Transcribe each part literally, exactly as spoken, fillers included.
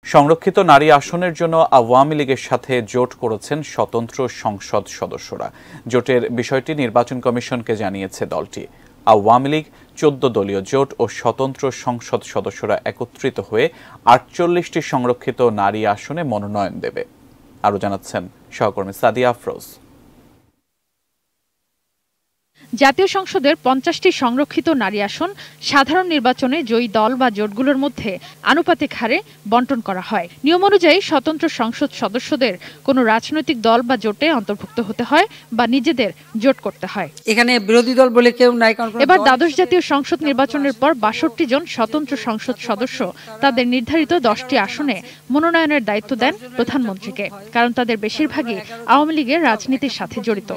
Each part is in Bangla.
সংরক্ষিত নারী আসনের জন্য আওয়ামী লীগের সাথে জোট করেছেন স্বতন্ত্র সংসদ সদস্যরা। জোটের বিষয়টি নির্বাচন কমিশনকে জানিয়েছে দলটি। আওয়ামী লীগ চোদ্দ দলীয় জোট ও স্বতন্ত্র সংসদ সদস্যরা একত্রিত হয়ে আটচল্লিশটি সংরক্ষিত নারী আসনে মনোনয়ন দেবে। আরও জানাচ্ছেন সহকর্মী সাদিয়া আফরোজ। জাতীয় সংসদের পঞ্চাশটি সংরক্ষিত নারী আসন সাধারণ নির্বাচনে জয়ী দল বা জোটগুলোর মধ্যে আনুপাতিক হারে বন্টন করা হয়। নিয়ম অনুযায়ী স্বতন্ত্র সংসদ সদস্যদের কোনো রাজনৈতিক দল বা জোটে অন্তর্ভুক্ত হতে হয় বা নিজেদের জোট করতে হয়। এখানে বিরোধী দল বলে কেউ নাই। এবার দ্বাদশ জাতীয় সংসদ নির্বাচনের পর বাষট্টি জন স্বতন্ত্র সংসদ সদস্য তাদের নির্ধারিত দশটি আসনে মনোনয়নের দায়িত্ব দেন প্রধানমন্ত্রীকে, কারণ তাদের বেশিরভাগই আওয়ামী লীগের রাজনীতির সাথে জড়িত।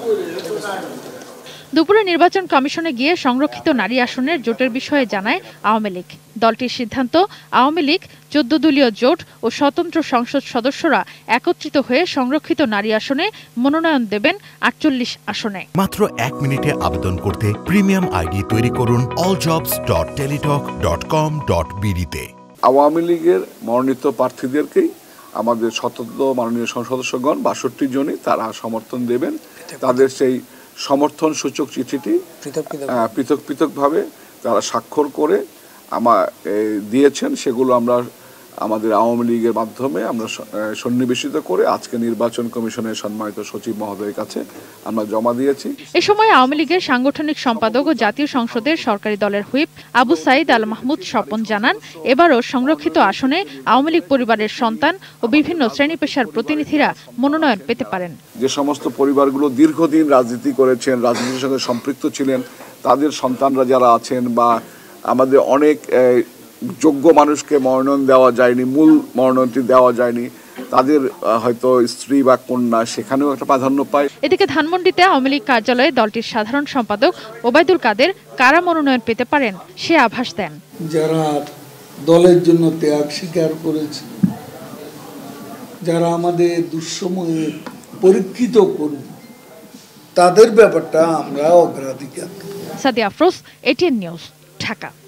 দুপুরে নির্বাচন কমিশনে গিয়ে সংরক্ষিত নারী আসনের জোটের বিষয়ে জানায় আওয়ামী লীগ। দলটির সিদ্ধান্ত, আওয়ামী লীগ চোদ্দ দলীয় জোট ও স্বতন্ত্র সংসদ সদস্যরা একত্রিত হয়ে সংরক্ষিত নারী আসনে মনোনয়ন দেবেন আটচল্লিশ আসনে। মাত্র এক মিনিটে আবেদন করতে প্রিমিয়াম আইডি তৈরি করুন all jobs dot Teletalk dot com dot BD তে। আওয়ামী লীগের মনোনীত প্রার্থীদেরকেই আমাদের স্বতন্ত্র মাননীয় সংসদ সদস্যগণ বাষট্টি জনই তারা সমর্থন দেবেন। তাদের সেই সমর্থন সূচক চিঠিটি পৃথক পৃথকভাবে তারা স্বাক্ষর করে আমার দিয়েছেন। সেগুলো আমরা আমাদের আওয়ামী লীগের মাধ্যমে আমরা সন্নিবেশিত করে আজকে নির্বাচন কমিশনের সম্মানিত সচিব মহোদয়ের কাছে আমরা জমা দিয়েছি। এ সময় আওয়ামী লীগের সাংগঠনিক সম্পাদক ও জাতীয় সংসদের সরকারি দলের হুইপ আবু সাইদ আল মাহমুদ স্বপন জানান, এবারও সংরক্ষিত আসনে আওয়ামী লীগ পরিবারের সন্তান ও বিভিন্ন শ্রেণী পেশার প্রতিনিধিরা মনোনয়ন পেতে পারেন। যে সমস্ত পরিবারগুলো দীর্ঘদিন রাজনীতি করেছেন, রাজনীতির সঙ্গে সম্পৃক্ত ছিলেন, তাদের সন্তানরা যারা আছেন বা আমাদের অনেক যোগ্য মানুষকে মনোনয়ন দেওয়া যায়নি, মূল মনোনয়নটি দেওয়া যায়নি, তাদের হয়তো স্ত্রী বা কন্যা সেখানেও একটা প্রাধান্য পায়। এদিকে ধানমন্ডিতে আওয়ামী লীগ কার্যালয়ে দলটির সাধারণ সম্পাদক ওবায়দুল কাদের কারা মনোনয়ন পেতে পারেন সে আভাস দেন। যারা দলের জন্য ত্যাগ স্বীকার করেছে, যারা আমাদের দুঃসময়ে পরীক্ষিত করুন, তাদের ব্যাপারটা আমরা অগ্রাধিকার। Sadia Afroz, ATN news, Dhaka.